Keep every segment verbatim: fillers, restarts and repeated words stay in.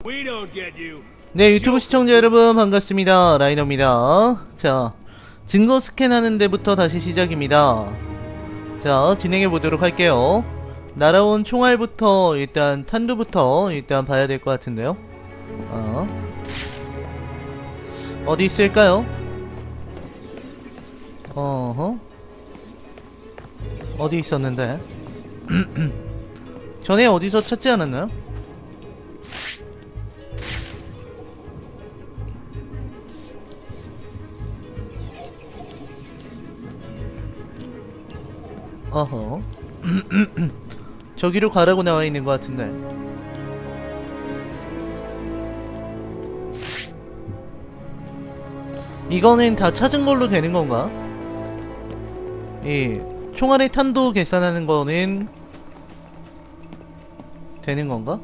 네, 유튜브 시청자 여러분 반갑습니다. 라이너입니다. 자, 증거 스캔하는 데부터 다시 시작입니다. 자, 진행해 보도록 할게요. 날아온 총알부터 일단 탄두부터 일단 봐야 될 것 같은데요. 어. 어디 있을까요? 어허. 어디 있었는데? 전에 어디서 찾지 않았나요? 어허. 저기로 가라고 나와 있는 것 같은데. 이거는 다 찾은 걸로 되는 건가? 이 총알의 탄도 계산하는 거는 되는 건가?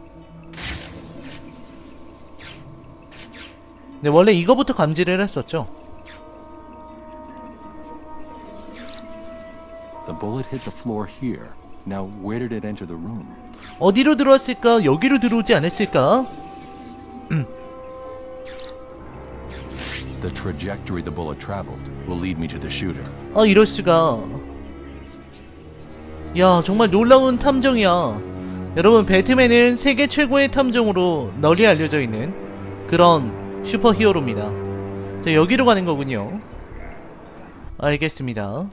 네, 원래 이거부터 감지를 했었죠. The bullet hit the floor here. Now where did it enter the room? 어디로 들어왔을까? 여기로 들어오지 않았을까? The trajectory the bullet traveled will lead me to the shooter. 아, 이럴 수가. 야, 정말 놀라운 탐정이야. 여러분, 배트맨은 세계 최고의 탐정으로 널리 알려져 있는 그런 슈퍼히어로입니다. 자, 여기로 가는 거군요. 알겠습니다.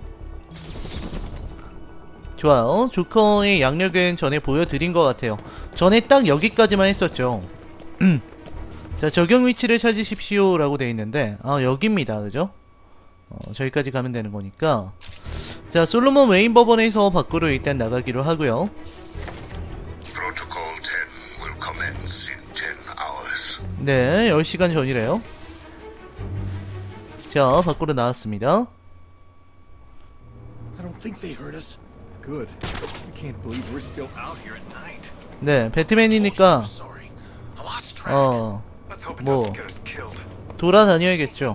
좋아요. 조커의 양력은 전에 보여드린 것 같아요. 전에 딱 여기까지만 했었죠. 자, 적용 위치를 찾으십시오 라고 되어 있는데, 아, 여기입니다. 그죠? 어, 저기까지 가면 되는 거니까. 자, 솔로몬 웨인 법원에서 밖으로 일단 나가기로 하고요. 네, 열 시간 전이래요. 자, 밖으로 나왔습니다. 네, 배트맨이니까 어, 뭐 돌아다녀야겠죠.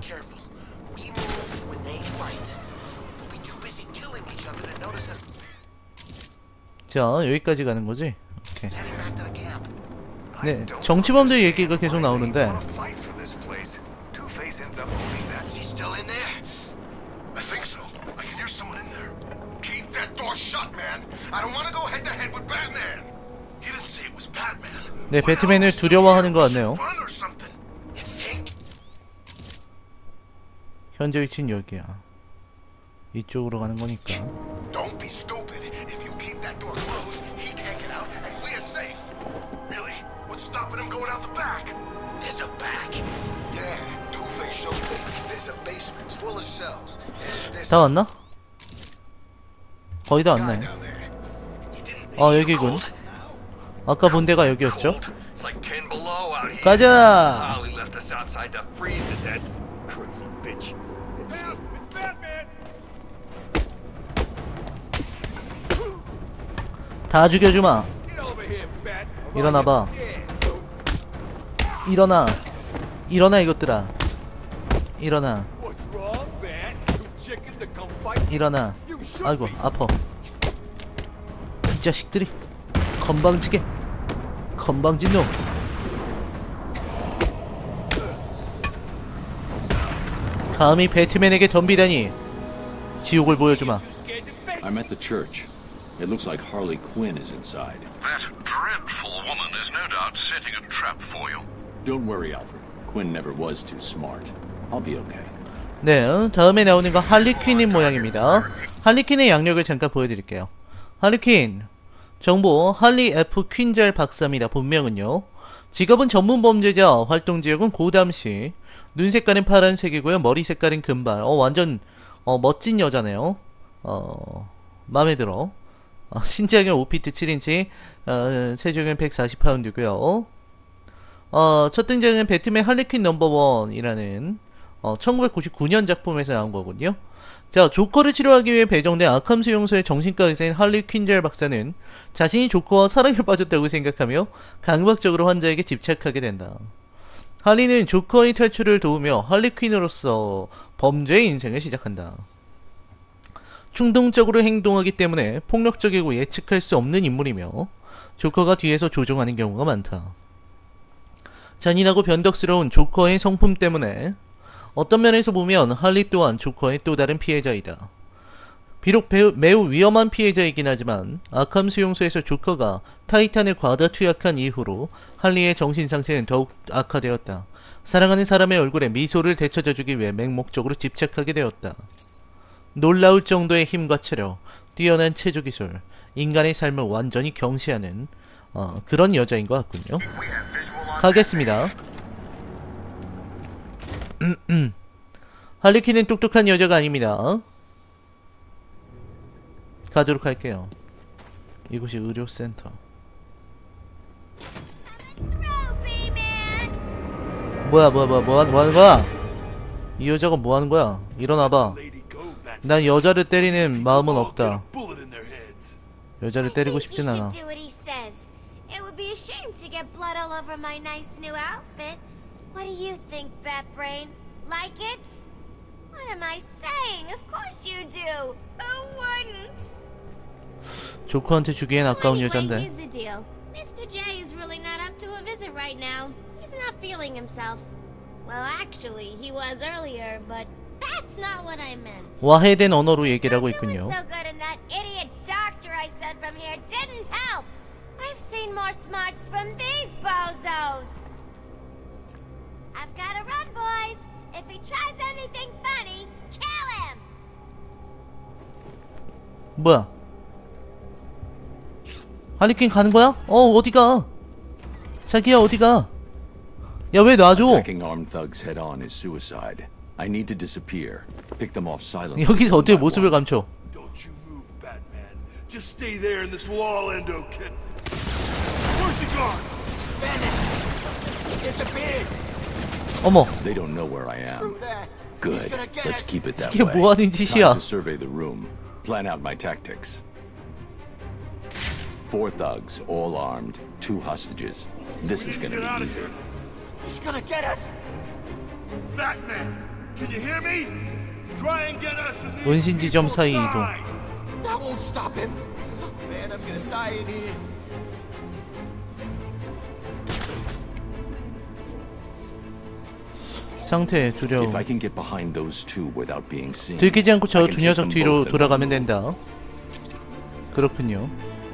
자, 여기까지 가는 거지? 오케이. 네, 정치범들 얘기가 계속 나오는데. 네, 배트맨을 두려워하는 것 같네요. 현재 위치는 여기야. 이쪽으로 가는 거니까. 다 왔나? 거의 다 왔네. 아, 여기군. 아까 본 데가 여기였죠? 가자! 다 죽여주마. 일어나봐. 일어나. 일어나, 이것들아. 일어나. 일어나. 아이고, 아파. 이 자식들이. 건방지게. 건방진 놈. 감히 배트맨에게 덤비다니. 지옥을 보여주마. I'm at the church. It looks like Harley Quinn is inside. That dreadful woman is no doubt setting a trap for you. Don't worry, Alfred. Quinn never was too smart. I'll be okay. 네, 다음에 나오는 건 할리퀸인 모양입니다. 할리퀸의 양력을 잠깐 보여드릴게요. 할리퀸 정보 할리 F 퀸젤 박사입니다. 본명은요. 직업은 전문 범죄자, 활동 지역은 고담시. 눈 색깔은 파란색이고요. 머리 색깔은 금발. 어, 완전 어, 멋진 여자네요. 어, 마음에 들어. 어, 신장은 오 피트 칠 인치, 어, 체중은 백사십 파운드고요. 어, 첫 등장은 배트맨 할리퀸 넘버원이라는 어, 천구백구십구 년 작품에서 나온 거군요. 자, 조커를 치료하기 위해 배정된 아캄 수용소의 정신과 의사인 할리 퀸젤 박사는 자신이 조커와 사랑에 빠졌다고 생각하며 강박적으로 환자에게 집착하게 된다. 할리는 조커의 탈출을 도우며 할리 퀸으로서 범죄의 인생을 시작한다. 충동적으로 행동하기 때문에 폭력적이고 예측할 수 없는 인물이며 조커가 뒤에서 조종하는 경우가 많다. 잔인하고 변덕스러운 조커의 성품 때문에 어떤 면에서 보면 할리 또한 조커의 또 다른 피해자이다. 비록 배우, 매우 위험한 피해자이긴 하지만 아캄 수용소에서 조커가 타이탄을 과다 투약한 이후로 할리의 정신상태는 더욱 악화되었다. 사랑하는 사람의 얼굴에 미소를 되찾아주기 위해 맹목적으로 집착하게 되었다. 놀라울 정도의 힘과 체력, 뛰어난 체조기술, 인간의 삶을 완전히 경시하는 어, 그런 여자인 것 같군요. 가겠습니다. 할리퀸은 똑똑한 여자가 아닙니다. 가도록 할게요. 이곳이 의료센터. 뭐야 뭐야 뭐야 뭐하, 뭐하는 거야? 이 여자가 뭐하는 거야? 일어나봐. 난 여자를 때리는 마음은 없다. 여자를 때리고 싶진 않아. It would be a shame to get blood all over my nice new outfit. What do you think, Batbrain? Like it? What am I saying? Of course you do. Who wouldn't? 조커한테 주기엔 아까운 Anyway, 여잔데. here's the deal. Mister J is really not up to a visit right now. He's not feeling himself. Well, actually, he was earlier, but that's not what I meant. 와해된 언어로 얘기를 하고 있군요. So good, and that idiot doctor I sent from here didn't help. I've seen more smarts from these bozos. I've gotta run, boys. If he tries anything funny, kill him. 뭐야? 할리퀸 가는 거야? 어 어디가? 자기야 어디가? 야 왜 놔줘? Attacking armed thugs head on is suicide. I need to disappear. Pick them off silently. 여기서 어떻게 모습을 감춰? Don't you move, Batman. Just stay there and this will all end okay. Where's he gone? Vanished. Disappeared. 어머. They don't know where I am. Screw that. Good. He's gonna get Let's us. keep it that 이게 way. 뭐 하는 짓이야? Time to survey the room. Plan out my tactics. Four thugs, all armed. Two hostages. This is gonna be easy. He's gonna get us. Batman, can you hear me? Try and get us in these 원신지점 people 사이 die. 이동. That won't stop him. Man, I'm gonna die in here. 상태 두려움. If I can get behind those two without being seen, 들키지 않고 저 I 두 can take 녀석 them 뒤로 both and 돌아가면 move. 된다. 그렇군요.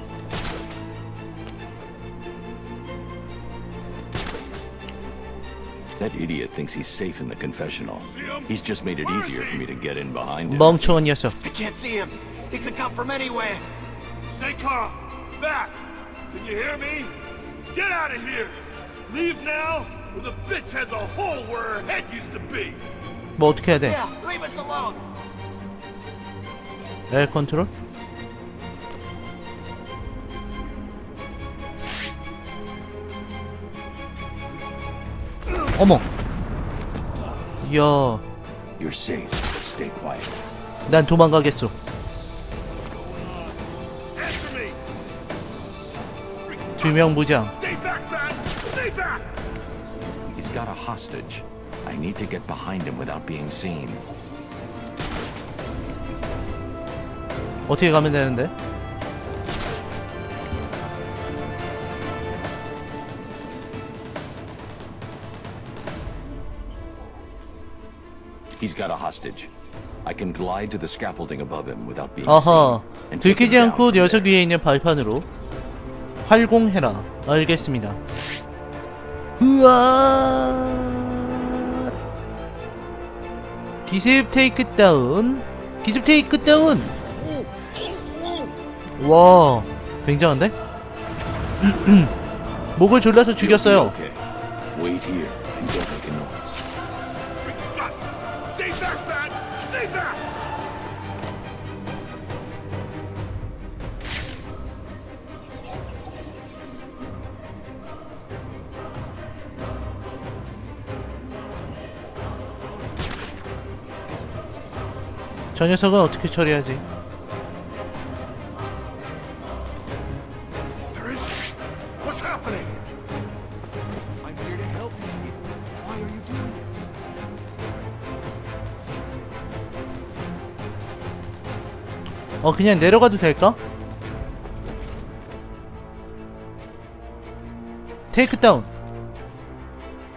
That idiot thinks he's safe in the confessional. He's just made it easier for me to get in behind him. 멍청한 녀석. I can't see him. He could come from anywhere. Stay calm. Bat, can you hear me? Get out of here. Leave now, or the bitch has a hole where her head used to be. 뭐 어떻게 해야 돼? Yeah, leave us alone. L 컨트롤? 어머. 이야, You're safe. Stay quiet. 난 도망가겠어. Answer me. 두 명 무장. Stay back, Bat. Stay back. He's got a hostage. I need to get behind him without being seen. 어떻게 가면 되는데? He's got a hostage. I can glide to the scaffolding above him without being 아하. seen. and take him 들키지 down 않고 from 녀석 there. 위에 있는 발판으로 활공해라. 알겠습니다. 으아. 기습 테이크 다운. 기습 테이크 다운. 와, 굉장한데? 목을 졸라서 You'll be 죽였어요. Okay. Wait here and don't make a noise. Stay back, Bat. Stay back. 저 녀석은 어떻게 처리하지? There is. What's happening? I'm here to help you. Why are you doing this? 어, 그냥 내려가도 될까? 테이크 다운.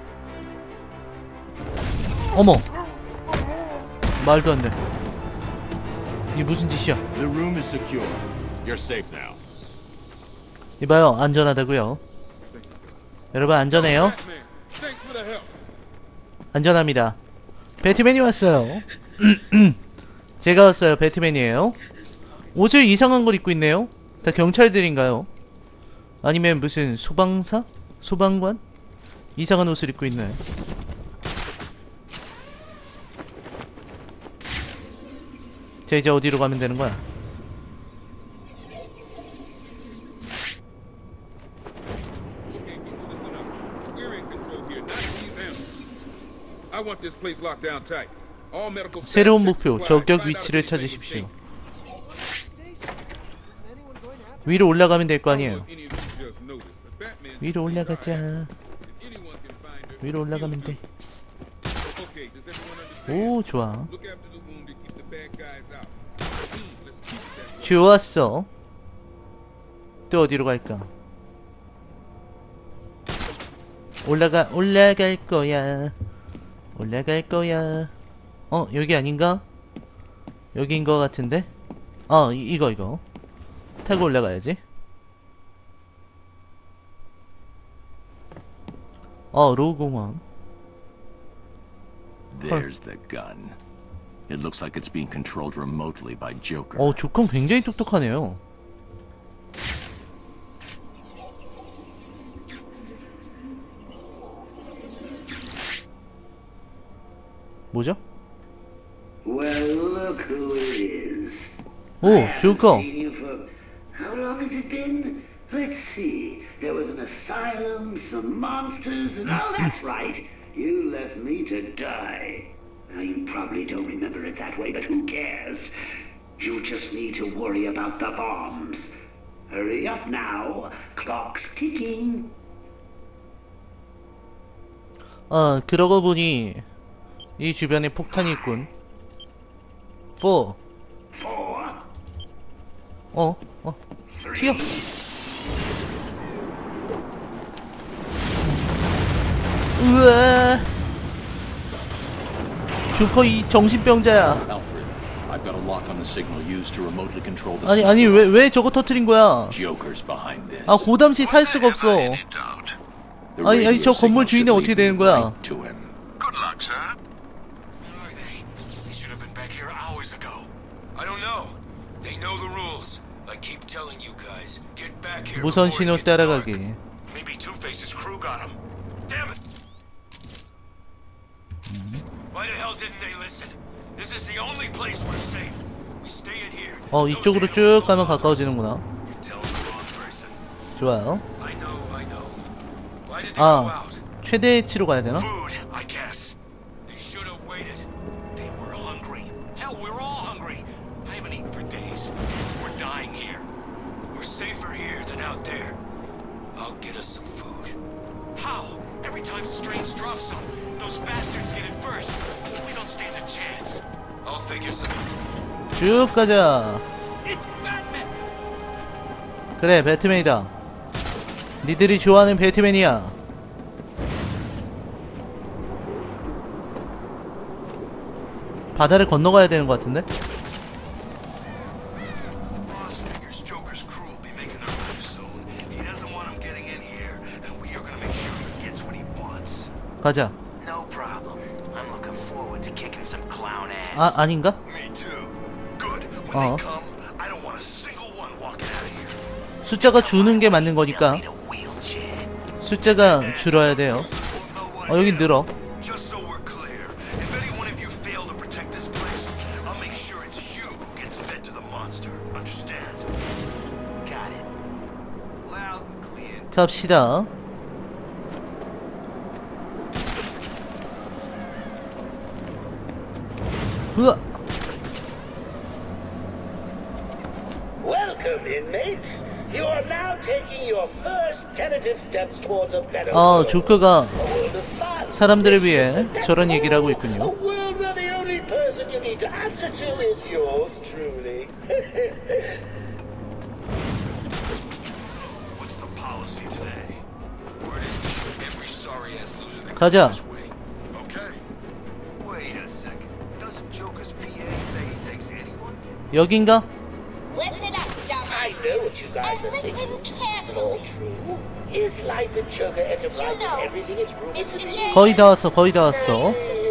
어머, 말도 안 돼. 이게 무슨 짓이야? The room is secure. You're safe now. 이봐요, 안전하다고요. 여러분 안전해요? 안전합니다. 배트맨이 왔어요. 제가 왔어요. 배트맨이에요. 옷을 이상한 걸 입고 있네요. 다 경찰들인가요? 아니면 무슨 소방사? 소방관? 이상한 옷을 입고 있네. 자, 이제 어디로 가면 되는 거야? 새로운 목표, 저격 위치를 찾으십시오. 위로 올라가면 될 거 아니에요. 위로 올라가자. 위로 올라가면 돼. 오, 좋아. 좋았어. 또 어디로 갈까? 올라가, 올라갈 거야. 올라갈 거야. 어, 여기 아닌가? 여기인 거 같은데? 어, 이, 이거 이거 타고 올라가야지. 어, 로우공원. There's the gun. It looks like it's being controlled remotely by Joker. 어, 조건 굉장히 똑똑하네요. 뭐죠? Well, look who it is. 오, 조커. Seen you for how long has it been? Let's see. There was an asylum, some monsters, and oh, that's right. You left me to die. Now you probably don't remember it that way, but who cares? You just need to worry about the bombs. Hurry up now. Clock's ticking. 아, 그러고 보니 이 주변에 폭탄이 있군. 포. Four. 어, 어, 튀어. 으아. 조커 이 정신병자야. Alfred, I've got a lock on the signal used to remotely control the. 아니 아니 왜 왜 저거 터트린 거야? Joker's behind this. 아, 고담시 살 수가 없어. Any doubt. The 아니, 아니, radio 저 건물 signal 주인은 should 어떻게 lead 되는 me 거야? right to him. Good luck, sir. Where are they? They should have been back here hours ago. I don't know. They know the rules. I keep telling you guys, get back here 무선 before 신호 it gets dark. 따라가기. Maybe Two-Face's crew got him. Damn it! Why the hell didn't they listen? This is the only place we're safe. We stay in here. 어, 이쪽으로 쭉 가면 가까워지는구나. You're telling the wrong person. 좋아요. I know, I know. Why did they go 아, out? 최대치로 가야 되나? Food, I guess. They should have waited. They were hungry. Hell, we're all hungry. I haven't eaten for days. We're dying here. We're safer here than out there. I'll get us some food. How? Every time Strange drops some, those bastards get it first. We don't stand a chance. I'll figure some. 쭉 가자. 그래, 배트맨이다. 니들이 좋아하는 배트맨이야. 바다를 건너가야 되는 것 같은데? Boss figures Joker's crew will be making their move soon. He doesn't want him getting in here, and we are gonna make sure he gets what he wants. 가자. No problem. I'm looking forward to kicking some clown ass. 아, 아닌가? Me too. Good. When 어. they come, I don't want a single one walking out of here. 숫자가 주는 게 맞는 거니까 Need a wheelchair. 숫자가 줄어야 돼요. 어, 여긴 늘어. Just so we're clear, if any one of you fail to protect this place, I'll make sure it's you who gets fed to the monster. Understand? Got it. Loud and clear. 갑시다. 으아. Welcome, inmates. You are now taking your first tentative steps towards a better 아, world. 조커가 A world of fun. 사람들을 위해 저런 얘기를 하고 A 있군요. world where the only person you need to answer to is yours truly. What's the policy today? Word is we shoot every sorry ass loser that 가자. comes this way. Okay. 여긴가? Listen up, I dumbass. know what you guys And are thinking. listen It's carefully. all true. Is life and sugar enterprise know, everything it's rumored to Mister be? J. 거의 다 왔어, 거의 다 왔어.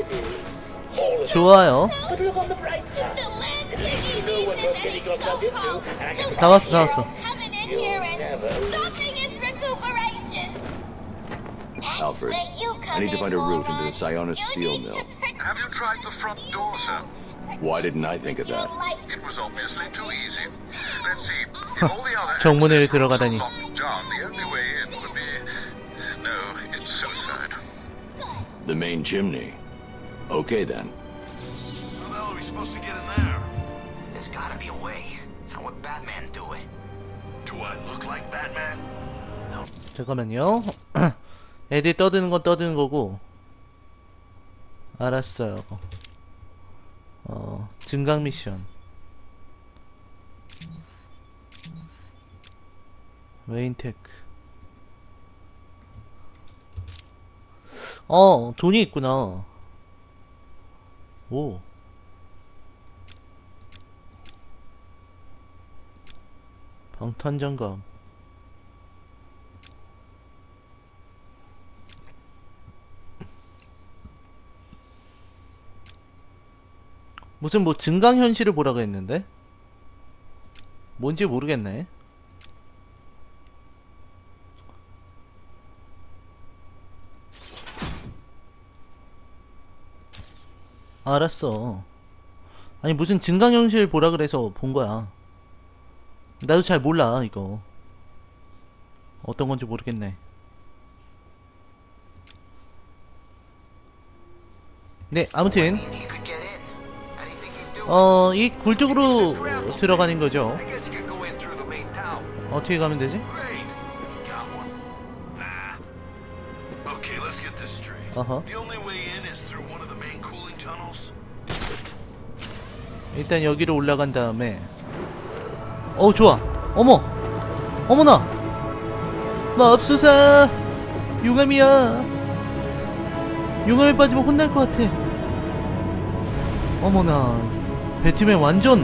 좋아요. But look on the bright side. The land At least you know what you're getting yourself into. And I can 다 왔어, 다 왔어. coming in here and stopping his recuperation. Alfred, I need to find a route into the Sionis steel mill. Have you tried the front door, sir? Why didn't I think of that? It was obviously too easy. Let's see. If all the other 정문을 exits were 들어가다니. locked down, the only way in would be... No, it's so sad. The main chimney. Okay then. How the hell are we supposed to get in there? There's gotta be a way. How would Batman do it? Do I look like Batman? No. 잠깐만요. 애들 떠드는 건 떠드는 거고. 알았어요. 어, 증강 미션. 웨인테크. 어, 돈이 있구나. 오. 방탄장갑. 무슨 뭐 증강현실을 보라고 했는데? 뭔지 모르겠네. 알았어. 아니 무슨 증강현실 보라 그래서 본 거야. 나도 잘 몰라 이거. 어떤 건지 모르겠네. 네, 아무튼 어, 이 굴뚝으로 들어가는 거죠. I guess you could go in through the main tower. 어떻게 가면 되지? Great. Have you got one? Nah. Okay, let's get this straight. 어허. The only way in is through one of the main cooling tunnels. 일단 여기로 올라간 다음에 어 좋아. 어머 어머나 맙소사 용암이야. 용암에 빠지면 혼날 것 같아. 어머나 배트맨 완전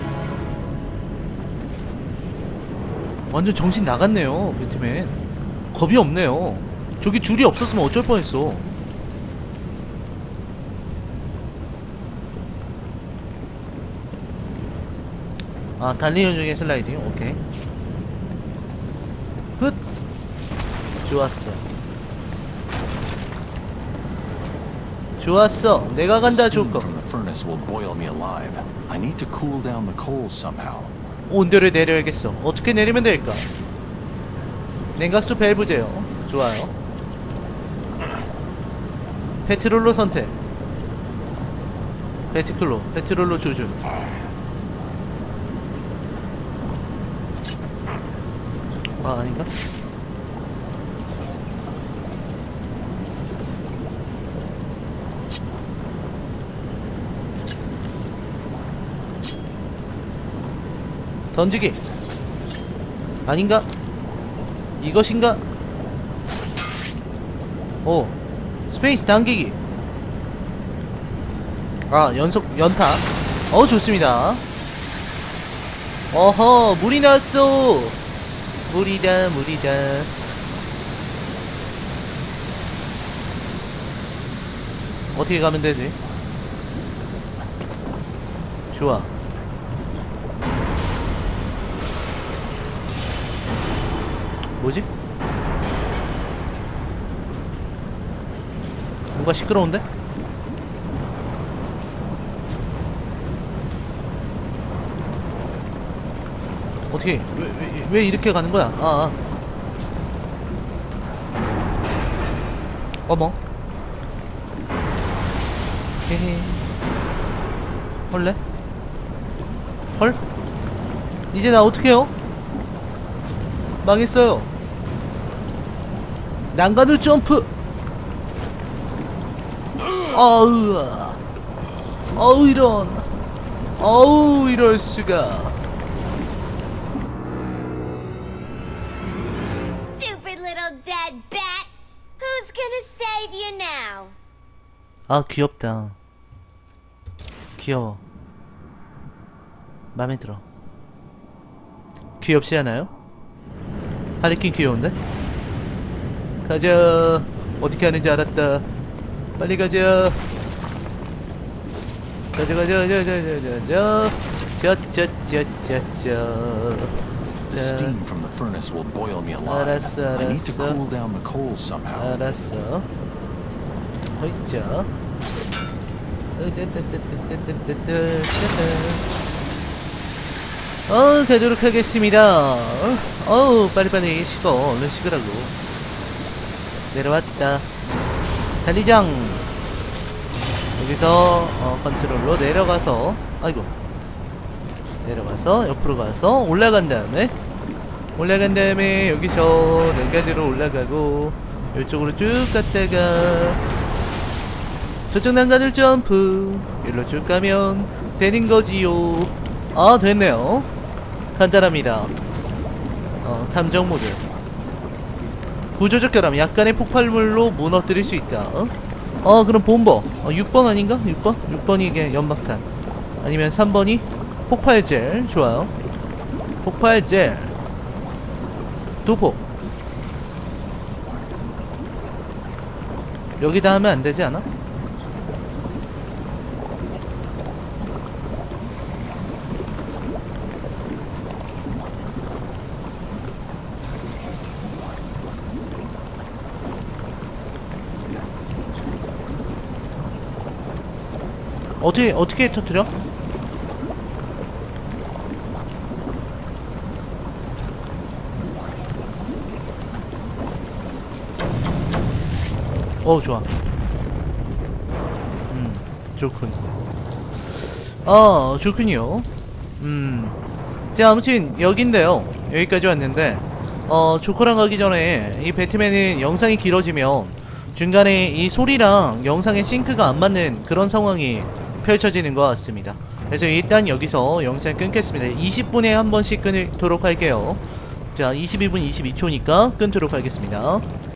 완전 정신 나갔네요. 배트맨 겁이 없네요. 저기 줄이 없었으면 어쩔 뻔했어. 아, 달리는 중에 슬라이딩. 오케이. 훗. 좋았어. 좋았어. 내가 간다, 조커. From the furnace will boil me alive. I need to cool down the coals somehow. 온도를 내려야겠어. 어떻게 내리면 될까? 냉각수 밸브제요. 좋아요. 페트롤로 선택. 페트클로. 페트롤로 조준. 아, 아닌가? 던지기. 아닌가? 이것인가? 오, 스페이스 당기기. 아, 연속 연타. 어, 좋습니다. 어허, 물이 나왔어. 물이다, 물이다. 어떻게 가면 되지? 좋아. 뭐지? 뭔가 시끄러운데? 어떻게 왜, 왜, 왜 이렇게 가는 거야? 아, 아. 어머. 헤헤. 헐래? 헐? 이제 나 어떡해요? 망했어요. 난간을 점프. 어우. 어우 이런. 어우 이럴 수가. Stupid little dead bat. Who's gonna save you now? 아 귀엽다. 귀여워. 마음에 들어. 귀엽지 않아요? 할리퀸 귀여운데? 가자. 어떻게 하는지 알았다. 빨리 가자. 가자 가자 가자 가자 가자 짜짜짜짜짜. The steam from the furnace will boil me alive. 알았어, I need to 알았어. cool down the coals somehow. 알았어. 허이자. 어, 가도록 하겠습니다. 어우, 빨리빨리 식어. 얼른 식으라고. 내려왔다. 달리장. 여기서 어, 컨트롤로 내려가서, 아이고, 내려가서 옆으로 가서 올라간 다음에 올라간 다음에 여기서 난간으로 올라가고 이쪽으로 쭉 갔다가 저쪽 난간을 점프. 일로 쭉 가면 되는 거지요. 아, 됐네요. 간단합니다. 어, 탐정 모드. 구조적 결함. 약간의 폭발물로 무너뜨릴 수 있다. 어, 어 그럼 본버. 어, 육 번 아닌가? 육 번? 육 번이 이게 연막탄. 아니면 삼 번이 폭발젤. 좋아요. 폭발젤. 도포. 여기다 하면 안 되지 않아? 어떻게 어떻게 터뜨려? 어, 좋아. 음, 좋군. 아, 좋군요. 음, 자, 아무튼 여긴데요. 여기까지 왔는데, 어, 조커랑 가기 전에 이 배트맨은 영상이 길어지면 중간에 이 소리랑 영상의 싱크가 안 맞는 그런 상황이 펼쳐지는 것 같습니다. 그래서 일단 여기서 영상 끊겠습니다. 이십 분에 한 번씩 끊도록 할게요. 자, 이십일 분 이십이 초니까 끊도록 하겠습니다.